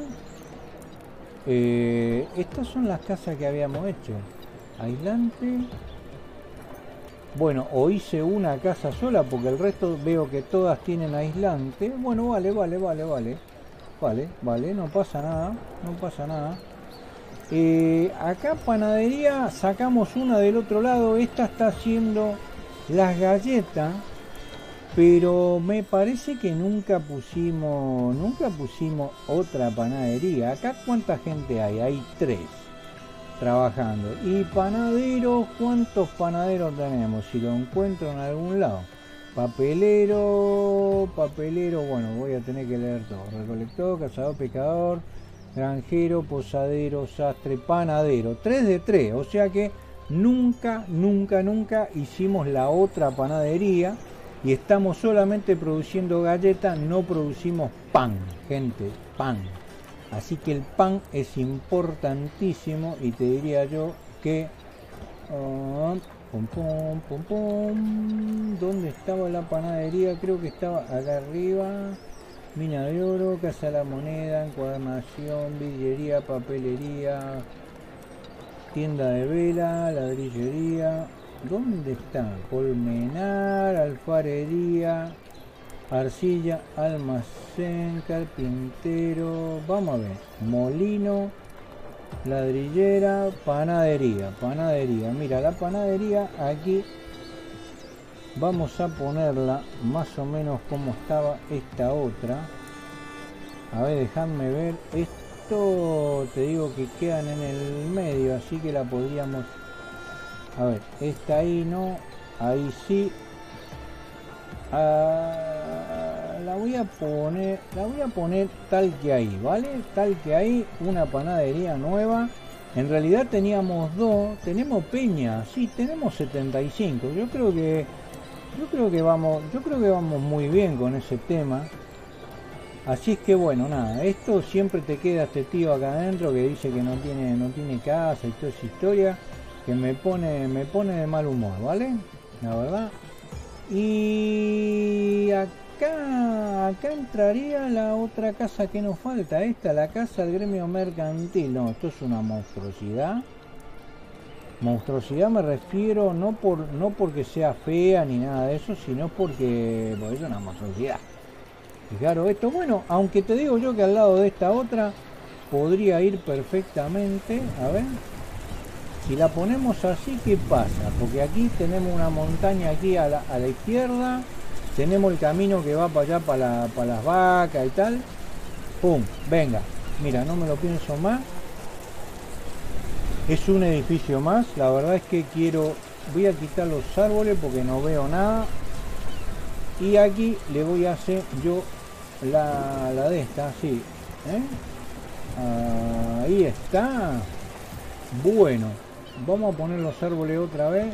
Eh, estas son las casas que habíamos hecho. Aislante. Bueno, o hice una casa sola porque el resto veo que todas tienen aislante. Bueno, vale, vale, vale, vale. Vale, vale, no pasa nada. No pasa nada. Eh, acá panadería, sacamos una del otro lado. Esta está haciendo las galletas. Pero me parece que nunca pusimos, nunca pusimos otra panadería. Acá cuánta gente hay, hay tres trabajando. Y panaderos, ¿cuántos panaderos tenemos? Si lo encuentro en algún lado. Papelero, papelero, bueno, voy a tener que leer todo. Recolector, cazador, pescador, granjero, posadero, sastre, panadero. Tres de tres, o sea que nunca, nunca, nunca hicimos la otra panadería. Y estamos solamente produciendo galletas, no producimos pan, gente, pan. Así que el pan es importantísimo y te diría yo que... Uh, pum, pum, pum, pum, ¿dónde estaba la panadería? Creo que estaba acá arriba. Mina de oro, casa de la moneda, encuadernación, vidriería, papelería, tienda de vela, ladrillería... ¿Dónde está? Colmenar, alfarería, arcilla, almacén, carpintero, vamos a ver, molino, ladrillera, panadería, panadería. Mira, la panadería aquí vamos a ponerla más o menos como estaba esta otra. A ver, dejadme ver, esto te digo que quedan en el medio, así que la podríamos... A ver, esta ahí no, ahí sí. Ah, la voy a poner, la voy a poner tal que ahí, ¿vale? Tal que ahí, una panadería nueva. En realidad teníamos dos, tenemos Peña, sí, tenemos setenta y cinco. Yo creo que, yo creo que vamos, yo creo que vamos muy bien con ese tema. Así es que bueno, nada, esto siempre te queda este tío acá adentro que dice que no tiene, no tiene casa y toda esa historia. Que me pone me pone de mal humor, ¿vale? La verdad. Y acá acá entraría la otra casa que nos falta, esta, la casa del gremio mercantil. No, esto es una monstruosidad. Monstruosidad me refiero no por no porque sea fea ni nada de eso, sino porque, porque es una monstruosidad. Fijaros esto, bueno, aunque te digo yo que al lado de esta otra podría ir perfectamente, a ver. Si la ponemos así, ¿qué pasa? Porque aquí tenemos una montaña aquí a la, a la izquierda, tenemos el camino que va para allá, para, la, para las vacas y tal. ¡Pum! Venga, mira, no me lo pienso más. Es un edificio más, la verdad es que quiero, voy a quitar los árboles porque no veo nada. Y aquí le voy a hacer yo la, la de esta, sí. ¿Eh? Ahí está. Bueno, vamos a poner los árboles otra vez.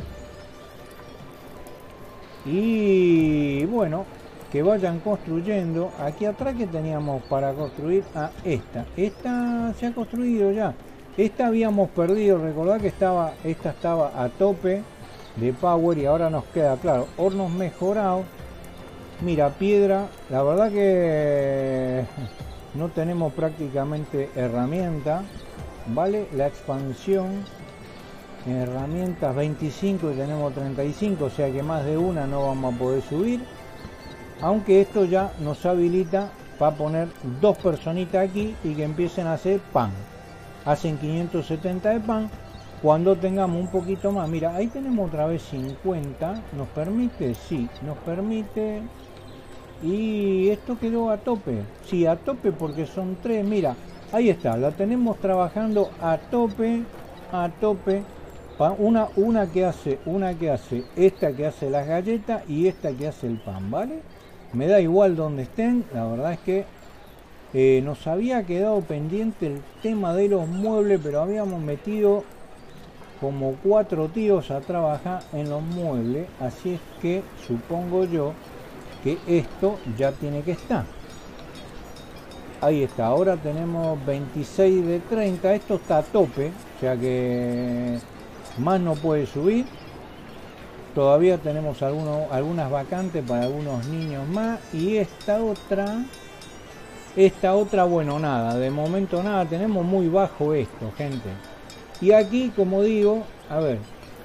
Y bueno, que vayan construyendo. Aquí atrás que teníamos para construir. Ah, esta. Esta se ha construido ya. Esta habíamos perdido. Recordad que estaba, esta estaba a tope de power y ahora nos queda claro. Hornos mejorados. Mira, piedra. La verdad que no tenemos prácticamente herramienta. Vale, la expansión. Herramientas veinticinco y tenemos treinta y cinco, o sea que más de una no vamos a poder subir. Aunque esto ya nos habilita para poner dos personitas aquí y que empiecen a hacer pan. Hacen quinientos setenta de pan. Cuando tengamos un poquito más, mira, ahí tenemos otra vez cincuenta. ¿Nos permite? Sí, nos permite. Y esto quedó a tope. Sí, a tope porque son tres. Mira, ahí está, la tenemos trabajando a tope, a tope. Una, una que hace, una que hace, esta que hace las galletas y esta que hace el pan, ¿vale? Me da igual donde estén, la verdad es que eh, nos había quedado pendiente el tema de los muebles, pero habíamos metido como cuatro tíos a trabajar en los muebles, así es que supongo yo que esto ya tiene que estar. Ahí está, ahora tenemos veintiséis de treinta, esto está a tope, o sea que más no puede subir. Todavía tenemos algunos, algunas vacantes para algunos niños más. Y esta otra, esta otra, bueno, nada, de momento nada, tenemos muy bajo esto, gente. Y aquí, como digo, a ver,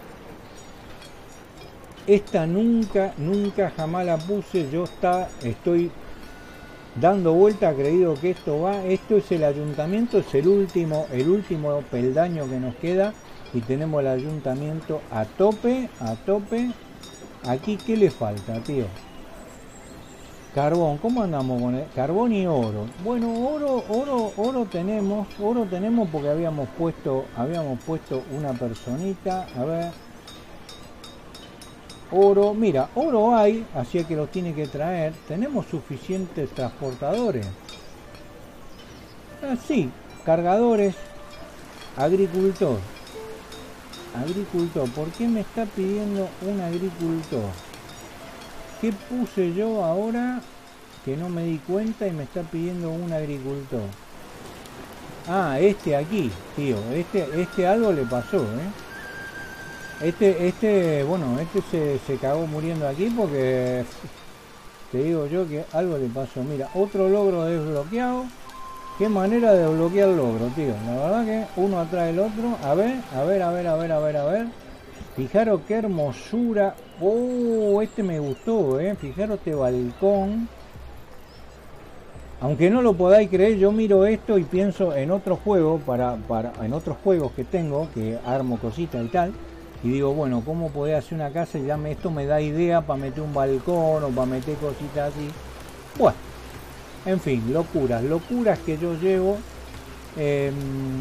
esta nunca, nunca jamás la puse. Yo está, estoy dando vuelta, creído que esto va, esto es el ayuntamiento, es el último, el último peldaño que nos queda. Y tenemos el ayuntamiento a tope, a tope. Aquí, ¿qué le falta, tío? Carbón, ¿cómo andamos con el carbón y oro? Bueno, oro, oro, oro tenemos, oro tenemos porque habíamos puesto, habíamos puesto una personita, a ver. Oro, mira, oro hay, así que los tiene que traer. Tenemos suficientes transportadores. Ah, sí, cargadores, agricultor. Agricultor, ¿por qué me está pidiendo un agricultor? ¿Qué puse yo ahora que no me di cuenta y me está pidiendo un agricultor? Ah, este aquí, tío, este, este algo le pasó, ¿eh? Este, este, bueno, este se, se cagó muriendo aquí porque te digo yo que algo le pasó. Mira, otro logro desbloqueado. Qué manera de desbloquear el logro, tío. La verdad que uno atrás del otro. A ver, a ver, a ver, a ver, a ver, a ver. Fijaros qué hermosura. Oh, este me gustó, eh. Fijaros este balcón. Aunque no lo podáis creer, yo miro esto y pienso en otros juegos, para, para, en otros juegos que tengo, que armo cositas y tal. Y digo, bueno, ¿cómo podés hacer una casa? Y ya me, esto me da idea para meter un balcón o para meter cositas así. Bueno. En fin, locuras, locuras que yo llevo. Eh,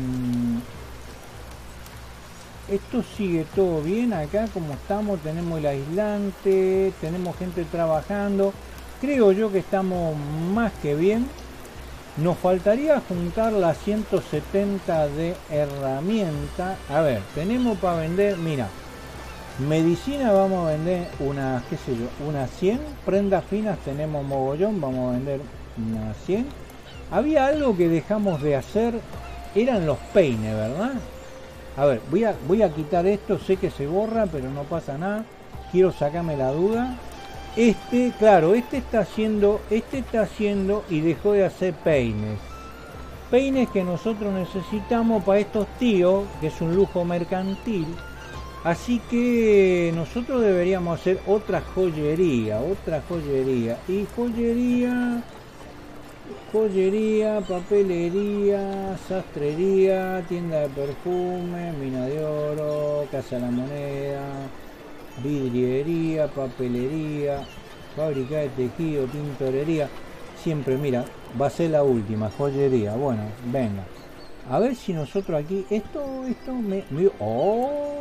esto sigue todo bien acá como estamos. Tenemos el aislante, tenemos gente trabajando. Creo yo que estamos más que bien. Nos faltaría juntar las ciento setenta de herramienta. A ver, tenemos para vender, mira, medicina vamos a vender unas, qué sé yo, unas cien. Prendas finas tenemos mogollón, vamos a vender unas cien. Había algo que dejamos de hacer, eran los peines, ¿verdad? A ver, voy a, voy a quitar esto, sé que se borra, pero no pasa nada. Quiero sacarme la duda. Este, claro, este está haciendo, este está haciendo y dejó de hacer peines. Peines que nosotros necesitamos para estos tíos, que es un lujo mercantil. Así que nosotros deberíamos hacer otra joyería, otra joyería. Y joyería, joyería, papelería, sastrería, tienda de perfume, mina de oro, casa de la moneda, vidriería, papelería, fábrica de tejido, tintorería. Siempre, mira, va a ser la última, joyería. Bueno, venga. A ver si nosotros aquí, esto, esto me... me oh,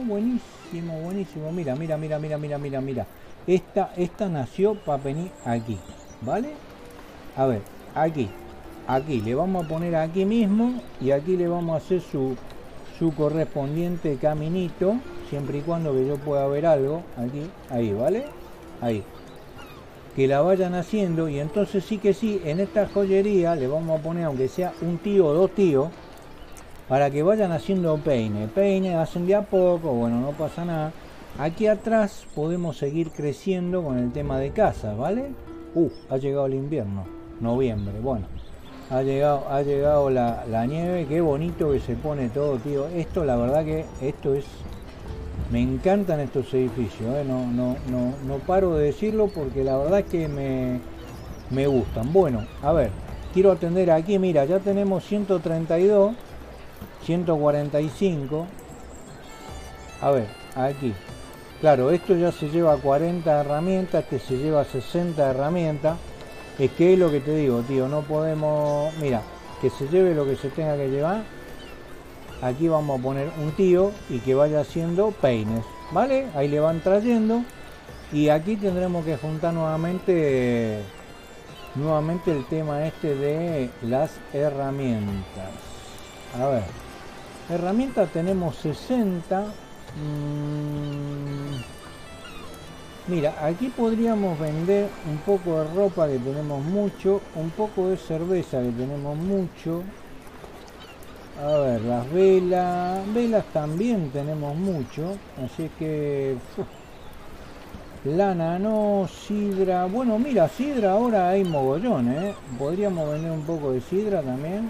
buenísimo, buenísimo. Mira, mira, mira, mira, mira, mira, mira. Esta, esta nació para venir aquí, ¿vale? A ver, aquí, aquí, le vamos a poner aquí mismo y aquí le vamos a hacer su, su correspondiente caminito, siempre y cuando que yo pueda ver algo, aquí, ahí, ¿vale? Ahí. Que la vayan haciendo y entonces sí que sí, en esta joyería le vamos a poner, aunque sea un tío o dos tíos, para que vayan haciendo peine, peine, hacen de a poco, bueno, no pasa nada. Aquí atrás podemos seguir creciendo con el tema de casas, ¿vale? Uh, ha llegado el invierno, noviembre, bueno, ha llegado, ha llegado la, la nieve, qué bonito que se pone todo, tío. Esto, la verdad que esto es, me encantan estos edificios, ¿eh? no, no, no, no paro de decirlo porque la verdad es que me, me gustan. Bueno, a ver, quiero atender aquí, mira, ya tenemos ciento treinta y dos. ciento cuarenta y cinco. A ver, aquí. Claro, esto ya se lleva cuarenta herramientas, este se lleva sesenta herramientas. Es que es lo que te digo, tío, no podemos... Mira, que se lleve lo que se tenga que llevar. Aquí vamos a poner un tío y que vaya haciendo peines, ¿vale? Ahí le van trayendo. Y aquí tendremos que juntar nuevamente, nuevamente el tema este de las herramientas. A ver, herramientas tenemos sesenta. Mm, mira, aquí podríamos vender un poco de ropa que tenemos mucho, un poco de cerveza que tenemos mucho. A ver, las velas, velas también tenemos mucho, así que uf, lana no, sidra, bueno mira, sidra ahora hay mogollón, ¿eh? Podríamos vender un poco de sidra también.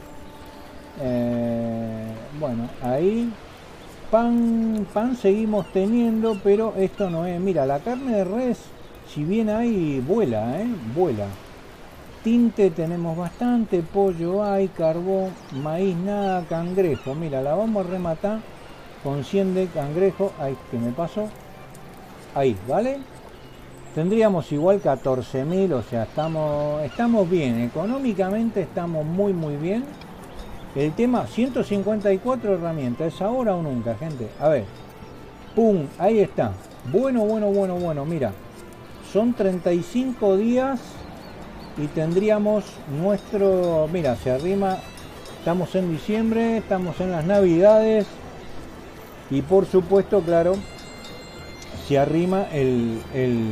Eh, bueno, ahí pan, pan seguimos teniendo, pero esto no es, mira, la carne de res, si bien hay, vuela, ¿eh? Vuela. Tinte tenemos bastante, pollo hay, carbón, maíz nada, cangrejo, mira, la vamos a rematar con cien de cangrejo, ahí que me pasó, ahí, ¿vale? Tendríamos igual catorce mil, o sea, estamos, estamos bien, económicamente estamos muy muy bien. El tema, ciento cincuenta y cuatro herramientas, ¿es ahora o nunca, gente? A ver, pum, ahí está, bueno, bueno, bueno, bueno, mira, son treinta y cinco días. Y tendríamos nuestro, mira, se arrima, estamos en diciembre, estamos en las navidades y por supuesto, claro, se arrima el, el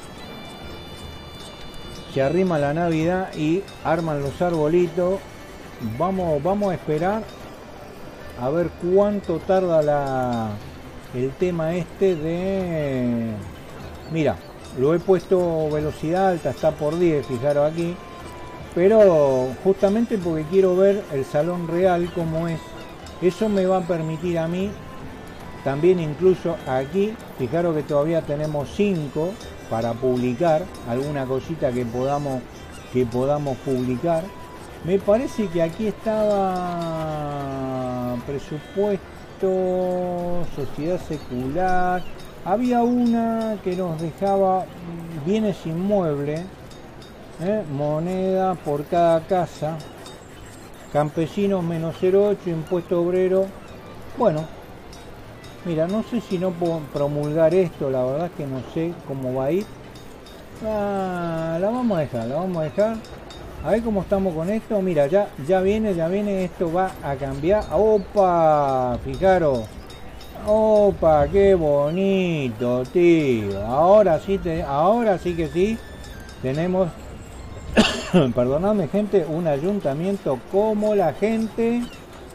se arrima la Navidad y arman los arbolitos. Vamos, vamos a esperar a ver cuánto tarda la, el tema este de, mira, lo he puesto velocidad alta, está por diez, fijaros aquí, pero justamente porque quiero ver el salón real como es. Eso me va a permitir a mí también, incluso aquí, fijaros que todavía tenemos cinco para publicar, alguna cosita que podamos, que podamos publicar. Me parece que aquí estaba presupuesto, sociedad secular. Había una que nos dejaba bienes inmuebles, ¿eh? Moneda por cada casa, campesinos menos cero coma ocho, impuesto obrero. Bueno, mira, no sé si no puedo promulgar esto, la verdad es que no sé cómo va a ir. Ah, la vamos a dejar, la vamos a dejar. A ver cómo estamos con esto. Mira, ya, ya viene, ya viene, esto va a cambiar. ¡Opa! Fijaros. Opa, qué bonito, tío. Ahora sí, te, ahora sí que sí. Tenemos, perdonadme, gente, un ayuntamiento como la gente.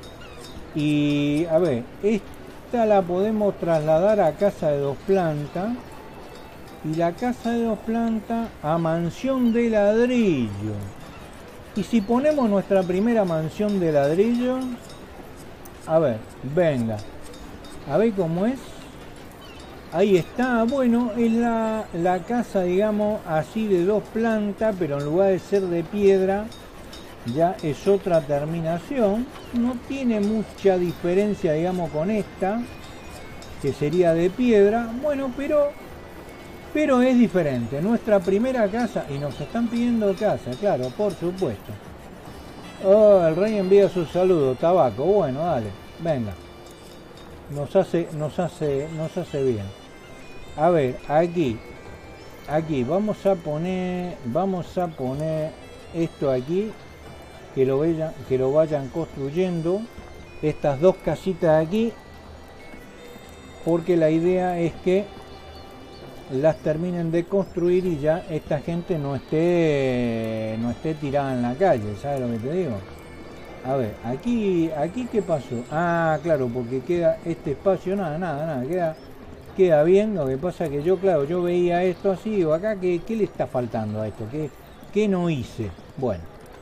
Y a ver, esta la podemos trasladar a casa de dos plantas. Y la casa de dos plantas a mansión de ladrillo. Y si ponemos nuestra primera mansión de ladrillo, a ver, venga. A ver cómo es. Ahí está. Bueno, es la, la casa, digamos, así de dos plantas, pero en lugar de ser de piedra, ya es otra terminación. No tiene mucha diferencia, digamos, con esta, que sería de piedra. Bueno, pero, pero es diferente. Nuestra primera casa, y nos están pidiendo casa, claro, por supuesto. Oh, el rey envía sus saludos, tabaco. Bueno, dale, venga. nos hace, nos hace, nos hace bien. A ver, aquí, aquí vamos a poner, vamos a poner esto aquí, que lo vayan, que lo vayan construyendo, estas dos casitas aquí, porque la idea es que las terminen de construir y ya esta gente no esté, no esté tirada en la calle, ¿sabes lo que te digo? A ver, aquí, aquí ¿qué pasó? Ah, claro, porque queda este espacio, nada, nada, nada, queda, queda bien. Lo que pasa que yo, claro, yo veía esto así, digo, acá, ¿qué, qué le está faltando a esto? ¿Qué, qué no hice? Bueno,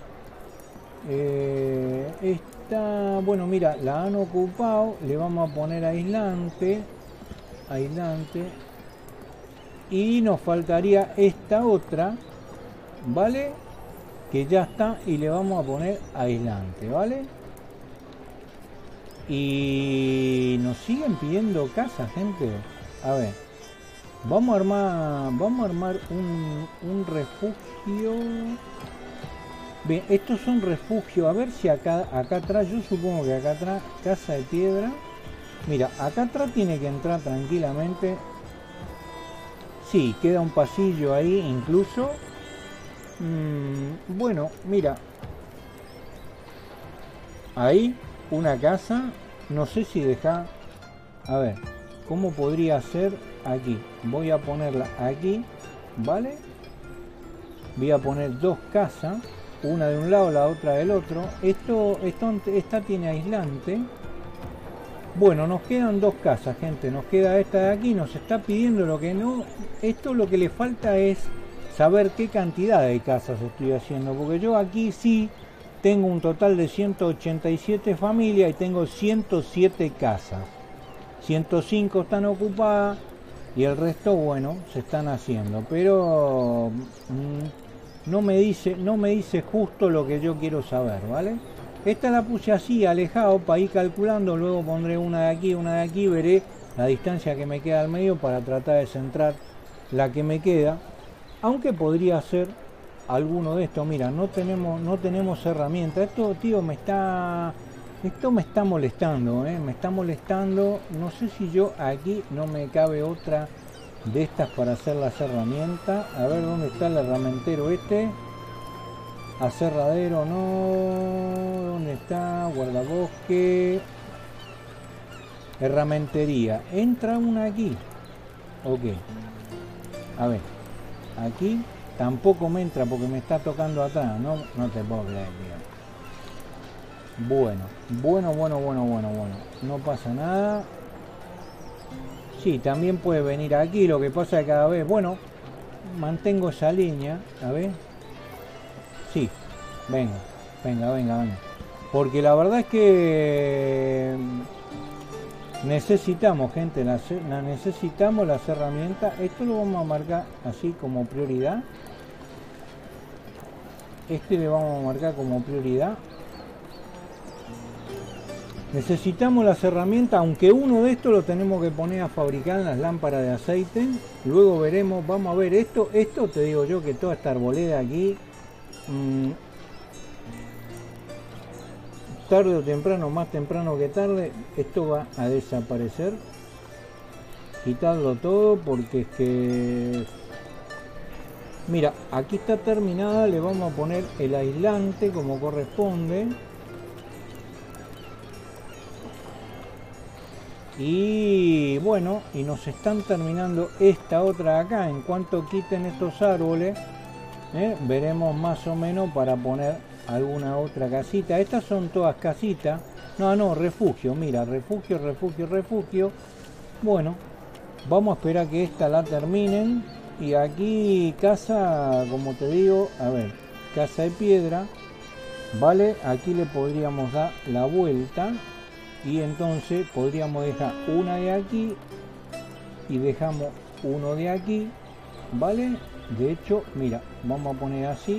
eh, esta, bueno, mira, la han ocupado, le vamos a poner aislante, aislante, y nos faltaría esta otra, ¿vale? Que ya está, y le vamos a poner aislante, ¿vale? Y nos siguen pidiendo casa, gente. A ver, vamos a armar, vamos a armar un, un refugio. Bien, estos son refugios. A ver si acá, acá atrás, yo supongo que acá atrás, casa de piedra. Mira, acá atrás tiene que entrar tranquilamente. Sí, queda un pasillo ahí incluso. Mm, bueno, mira, ahí una casa, no sé si deja, a ver, ¿cómo podría ser aquí? Voy a ponerla aquí, ¿vale? Voy a poner dos casas, una de un lado, la otra del otro. Esto, esto esta tiene aislante. Bueno, nos quedan dos casas, gente, nos queda esta de aquí, nos está pidiendo lo que no, esto lo que le falta es saber qué cantidad de casas estoy haciendo, porque yo aquí sí tengo un total de ciento ochenta y siete familias y tengo ciento siete casas, ciento cinco están ocupadas y el resto, bueno, se están haciendo, pero mmm, no me dice, no me dice justo lo que yo quiero saber, ¿vale? Esta la puse así, alejado, para ir calculando, luego pondré una de aquí, una de aquí, veré la distancia que me queda al medio para tratar de centrar la que me queda. Aunque podría ser alguno de estos. Mira, no tenemos no tenemos herramienta. Esto, tío, me está esto me está molestando, ¿eh? Me está molestando. No sé si yo aquí no me cabe otra de estas para hacer las herramientas. A ver dónde está el herramientero este. Aserradero, no. ¿Dónde está? Guardabosque. Herramentería. Entra una aquí. Ok. A ver. Aquí tampoco me entra porque me está tocando atrás. No, no te puedo creer, tío. Bueno, bueno, bueno, bueno, bueno, bueno. No pasa nada. Sí, también puede venir aquí. Lo que pasa es que cada vez, bueno, mantengo esa línea. A ver. Sí, venga, venga, venga, venga. Porque la verdad es que necesitamos, gente, la, la necesitamos las herramientas. Esto lo vamos a marcar así como prioridad. Este le vamos a marcar como prioridad. Necesitamos las herramientas, aunque uno de estos lo tenemos que poner a fabricar en las lámparas de aceite. Luego veremos, vamos a ver esto. Esto te digo yo que toda esta arboleda aquí, mmm, tarde o temprano, más temprano que tarde, esto va a desaparecer. Quitarlo todo porque es que... Mira, aquí está terminada, le vamos a poner el aislante como corresponde. Y bueno, y nos están terminando esta otra acá. En cuanto quiten estos árboles, ¿eh? Veremos más o menos para poner alguna otra casita. Estas son todas casitas. No, no, refugio, mira, refugio, refugio, refugio. Bueno, vamos a esperar que esta la terminen. Y aquí casa, como te digo, a ver, casa de piedra, vale, aquí le podríamos dar la vuelta y entonces podríamos dejar una de aquí y dejamos uno de aquí, vale. De hecho, mira, vamos a poner así,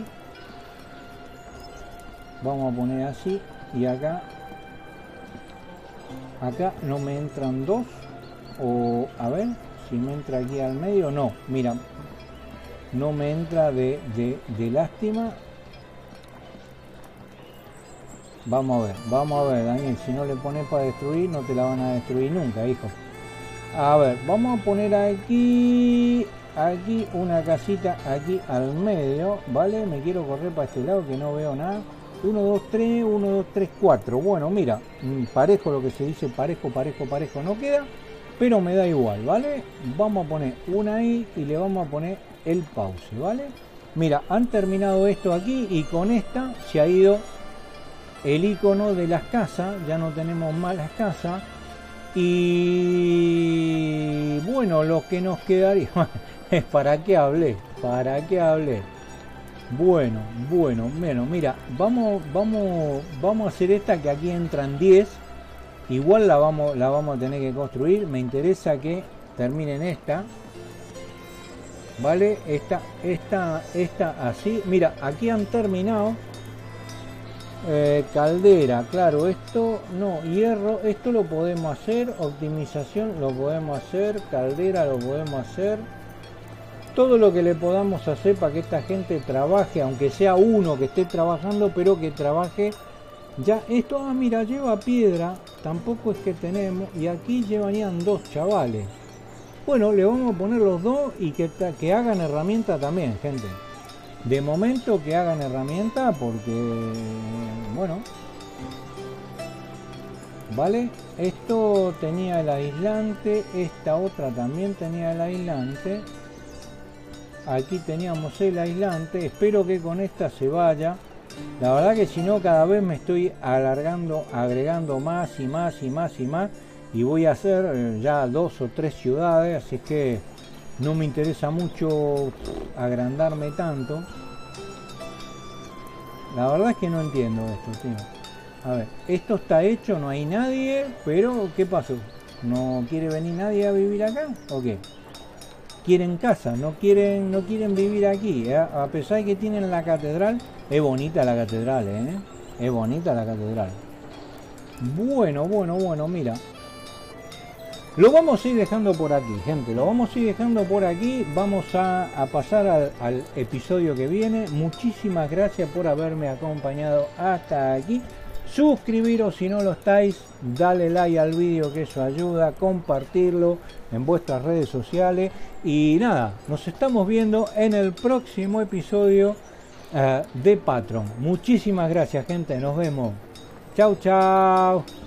vamos a poner así y acá, acá no me entran dos, o a ver si me entra aquí al medio. No, mira, no me entra de, de, de lástima. Vamos a ver, vamos a ver, Daniel, si no le pones para destruir, no te la van a destruir nunca, hijo. A ver, vamos a poner aquí, aquí una casita, aquí al medio, ¿vale? Me quiero correr para este lado que no veo nada. uno, dos, tres, uno, dos, tres, cuatro. Bueno, mira, parejo lo que se dice, parejo, parejo, parejo no queda, pero me da igual, ¿vale? Vamos a poner una ahí y le vamos a poner el pause, ¿vale? Mira, han terminado esto aquí y con esta se ha ido el icono de las casas, ya no tenemos más las casas. Y bueno, lo que nos quedaría es para qué hablé, para qué hablé. Bueno, bueno, bueno, mira, vamos, vamos, vamos a hacer esta que aquí entran diez. Igual la vamos, la vamos a tener que construir. Me interesa que terminen esta. Vale, esta, esta, esta así. Mira, aquí han terminado. Eh, caldera, claro, esto no, hierro, esto lo podemos hacer. Optimización lo podemos hacer. Caldera lo podemos hacer. Todo lo que le podamos hacer para que esta gente trabaje, aunque sea uno que esté trabajando, pero que trabaje ya. Esto, ah, mira, lleva piedra, tampoco es que tenemos, y aquí llevarían dos chavales. Bueno, le vamos a poner los dos y que, que hagan herramienta también, gente. De momento que hagan herramienta porque, bueno, vale, esto tenía el aislante, esta otra también tenía el aislante. Aquí teníamos el aislante, espero que con esta se vaya. La verdad que si no cada vez me estoy alargando, agregando más y más y más y más. Y voy a hacer ya dos o tres ciudades, así que no me interesa mucho agrandarme tanto. La verdad es que no entiendo esto, tío. A ver, esto está hecho, no hay nadie, pero ¿qué pasó? ¿No quiere venir nadie a vivir acá o qué? Quieren casa, no quieren, no quieren vivir aquí, ¿eh? A pesar de que tienen la catedral. Es bonita la catedral, ¿eh? Es bonita la catedral. Bueno, bueno, bueno, mira. Lo vamos a ir dejando por aquí, gente. Lo vamos a ir dejando por aquí. Vamos a, a pasar al, al episodio que viene. Muchísimas gracias por haberme acompañado hasta aquí. Suscribiros si no lo estáis. Dale like al vídeo, que eso ayuda. Compartirlo en vuestras redes sociales. Y nada, nos estamos viendo en el próximo episodio uh, de Patreon. Muchísimas gracias, gente. Nos vemos. Chau, chau.